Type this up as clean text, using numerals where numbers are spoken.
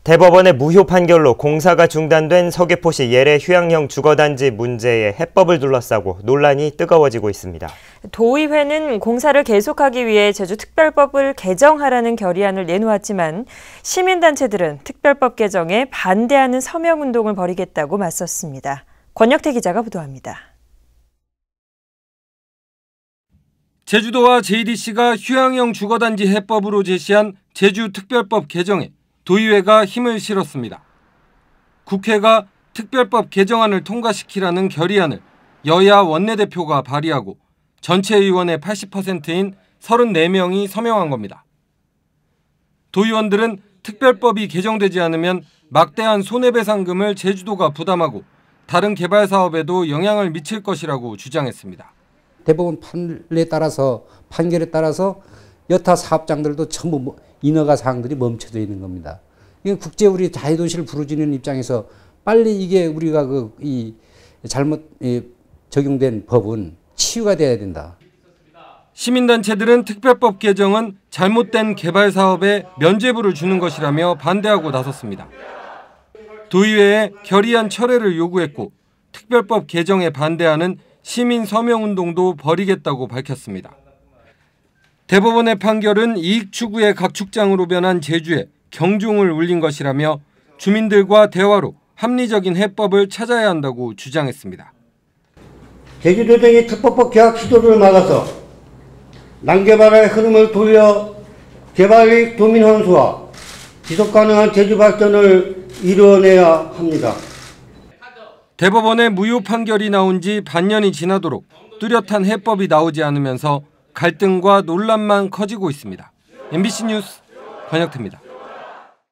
대법원의 무효 판결로 공사가 중단된 서귀포시 예래 휴양형 주거단지 문제의 해법을 둘러싸고 논란이 뜨거워지고 있습니다. 도의회는 공사를 계속하기 위해 제주특별법을 개정하라는 결의안을 내놓았지만 시민단체들은 특별법 개정에 반대하는 서명운동을 벌이겠다고 맞섰습니다. 권혁태 기자가 보도합니다. 제주도와 JDC가 휴양형 주거단지 해법으로 제시한 제주특별법 개정에 도의회가 힘을 실었습니다. 국회가 특별법 개정안을 통과시키라는 결의안을 여야 원내대표가 발의하고 전체 의원의 80%인 34명이 서명한 겁니다. 도의원들은 특별법이 개정되지 않으면 막대한 손해배상금을 제주도가 부담하고 다른 개발 사업에도 영향을 미칠 것이라고 주장했습니다. 대법원 판결에 따라서 여타 사업장들도 전부 인허가 사항들이 멈춰져 있는 겁니다. 이게 국제 우리 자유도시를 부르짖는 입장에서 빨리 이게 우리가 잘못 적용된 법은 치유가 돼야 된다. 시민단체들은 특별법 개정은 잘못된 개발 사업에 면죄부를 주는 것이라며 반대하고 나섰습니다. 도의회에 결의안 철회를 요구했고 특별법 개정에 반대하는 시민 서명운동도 벌이겠다고 밝혔습니다. 대법원의 판결은 이익 추구의 각축장으로 변한 제주에 경종을 울린 것이라며 주민들과 대화로 합리적인 해법을 찾아야 한다고 주장했습니다. 제주도 등이 특별법 계약 시도를 막아서 난개발의 흐름을 돌려 개발이익 도민 환수와 지속가능한 제주 발전을 이루어내야 합니다. 대법원의 무효 판결이 나온 지 반년이 지나도록 뚜렷한 해법이 나오지 않으면서 갈등과 논란만 커지고 있습니다. MBC 뉴스 권혁태입니다.